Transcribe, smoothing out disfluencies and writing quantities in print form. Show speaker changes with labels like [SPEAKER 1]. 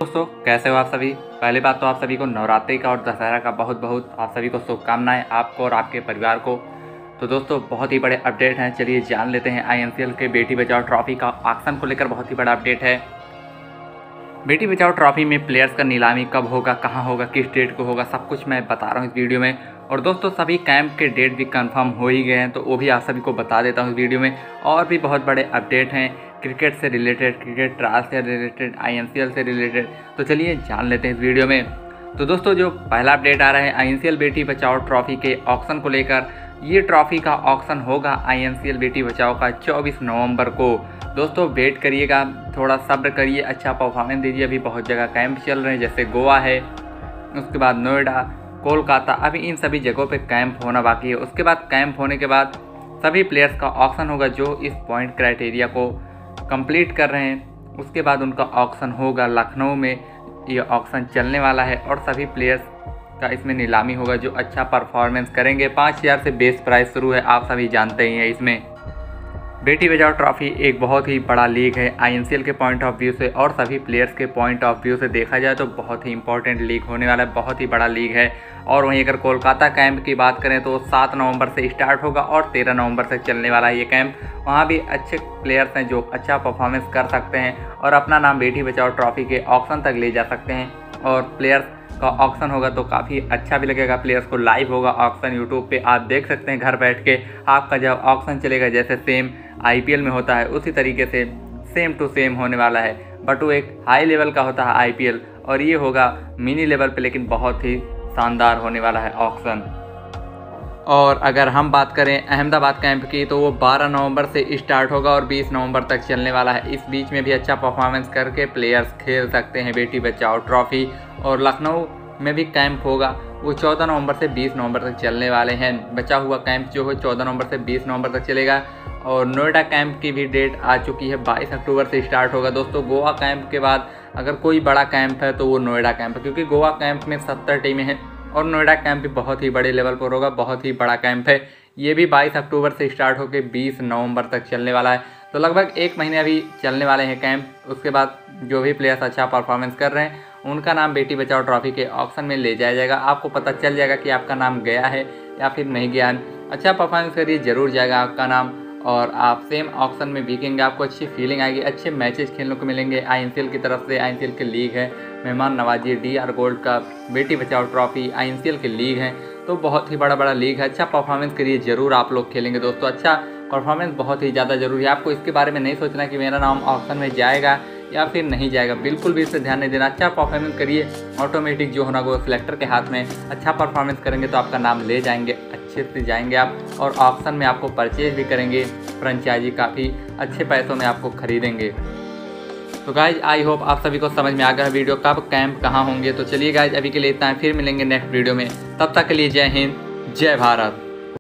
[SPEAKER 1] दोस्तों कैसे हो आप सभी। पहली बात तो आप सभी को नवरात्रि का और दशहरा का बहुत बहुत आप सभी को शुभकामनाएं, आपको और आपके परिवार को। तो दोस्तों बहुत ही बड़े अपडेट हैं, चलिए जान लेते हैं। INCL के बेटी बचाओ ट्रॉफी का ऑक्शन को लेकर बहुत ही बड़ा अपडेट है। बेटी बचाओ ट्रॉफी में प्लेयर्स का नीलामी कब होगा, कहाँ होगा, किस डेट को होगा, सब कुछ मैं बता रहा हूँ इस वीडियो में। और दोस्तों सभी कैंप के डेट भी कंफर्म हो ही गए हैं, तो वो भी आप सभी को बता देता हूँ इस वीडियो में। और भी बहुत बड़े अपडेट हैं क्रिकेट से रिलेटेड, क्रिकेट ट्रायल से रिलेटेड, INCL से रिलेटेड, तो चलिए जान लेते हैं इस वीडियो में। तो दोस्तों जो पहला अपडेट आ रहा है INCL बेटी बचाओ ट्रॉफी के ऑक्शन को लेकर, ये ट्रॉफी का ऑक्शन होगा INCL बेटी बचाओ का 24 नवंबर को। दोस्तों वेट करिएगा, थोड़ा सब्र करिए, अच्छा परफॉर्मेंस दीजिए। अभी बहुत जगह कैंप चल रहे हैं, जैसे गोवा है, उसके बाद नोएडा, कोलकाता, अभी इन सभी जगहों पे कैंप होना बाकी है। उसके बाद कैंप होने के बाद सभी प्लेयर्स का ऑक्शन होगा जो इस पॉइंट क्राइटेरिया को कंप्लीट कर रहे हैं। उसके बाद उनका ऑक्शन होगा लखनऊ में, ये ऑक्शन चलने वाला है। और सभी प्लेयर्स का इसमें नीलामी होगा जो अच्छा परफॉर्मेंस करेंगे। 5000 से बेस प्राइस शुरू है, आप सभी जानते ही हैं। इसमें बेटी बचाओ ट्रॉफी एक बहुत ही बड़ा लीग है INCL के पॉइंट ऑफ व्यू से, और सभी प्लेयर्स के पॉइंट ऑफ व्यू से देखा जाए तो बहुत ही इंपॉर्टेंट लीग होने वाला है, बहुत ही बड़ा लीग है। और वहीं अगर कोलकाता कैंप की बात करें तो 7 नवंबर से स्टार्ट होगा और 13 नवंबर से चलने वाला है ये कैंप। वहाँ भी अच्छे प्लेयर्स हैं जो अच्छा परफॉर्मेंस कर सकते हैं और अपना नाम बेटी बचाओ ट्रॉफी के ऑक्शन तक ले जा सकते हैं। और प्लेयर्स का ऑक्शन होगा तो काफ़ी अच्छा भी लगेगा प्लेयर्स को। लाइव होगा ऑक्शन, यूट्यूब पे आप देख सकते हैं घर बैठ के। आपका जब ऑक्शन चलेगा जैसे सेम IPL में होता है उसी तरीके से सेम टू सेम होने वाला है, बट वो एक हाई लेवल का होता है IPL, और ये होगा मिनी लेवल पे, लेकिन बहुत ही शानदार होने वाला है ऑक्शन। और अगर हम बात करें अहमदाबाद कैंप की तो वो 12 नवंबर से स्टार्ट होगा और 20 नवंबर तक चलने वाला है। इस बीच में भी अच्छा परफॉर्मेंस करके प्लेयर्स खेल सकते हैं बेटी बचाओ ट्रॉफी। और लखनऊ में भी कैंप होगा, वो 14 नवंबर से 20 नवंबर तक चलने वाले हैं। बचा हुआ कैंप जो है 14 नवंबर से 20 नवंबर तक चलेगा। और नोएडा कैंप की भी डेट आ चुकी है, 22 अक्टूबर से स्टार्ट होगा। दोस्तों गोवा कैंप के बाद अगर कोई बड़ा कैंप है तो वो नोएडा कैंप है, क्योंकि गोवा कैंप में 70 टीमें हैं और नोएडा कैंप भी बहुत ही बड़े लेवल पर होगा, बहुत ही बड़ा कैंप है। ये भी 22 अक्टूबर से स्टार्ट होकर 20 नवंबर तक चलने वाला है, तो लगभग 1 महीने अभी चलने वाले हैं कैंप। उसके बाद जो भी प्लेयर्स अच्छा परफॉर्मेंस कर रहे हैं उनका नाम बेटी बचाओ ट्रॉफी के ऑक्शन में ले जाया जाएगा। आपको पता चल जाएगा कि आपका नाम गया है या फिर नहीं गया है। अच्छा परफॉर्मेंस करिए, ज़रूर जाएगा आपका नाम और आप सेम ऑक्शन में बिकेंगे। आपको अच्छी फीलिंग आएगी, अच्छे मैचेस खेलने को मिलेंगे। INCL की तरफ से INCL की लीग है, मेहमान नवाजी DR गोल्ड का बेटी बचाओ ट्रॉफी INCL की लीग है, तो बहुत ही बड़ा लीग है। अच्छा परफॉर्मेंस करिए, ज़रूर आप लोग खेलेंगे दोस्तों। अच्छा परफॉर्मेंस बहुत ही ज़्यादा ज़रूरी है। आपको इसके बारे में नहीं सोचना कि मेरा नाम ऑक्शन में जाएगा या फिर नहीं जाएगा, बिल्कुल भी इस पर ध्यान नहीं देना। अच्छा परफॉर्मेंस करिए, ऑटोमेटिक जो होना वो सिलेक्टर के हाथ में। अच्छा परफॉर्मेंस करेंगे तो आपका नाम ले जाएंगे, अच्छे से जाएंगे आप, और ऑक्शन में आपको परचेज भी करेंगे। फ्रेंचाइजी काफ़ी अच्छे पैसों में आपको खरीदेंगे। तो गाइज आई होप आप सभी को समझ में आ गया वीडियो कब कैंप कहाँ होंगे। तो चलिए गाइज अभी के लिए इतना है, फिर मिलेंगे नेक्स्ट वीडियो में। तब तक के लिए जय हिंद, जय भारत।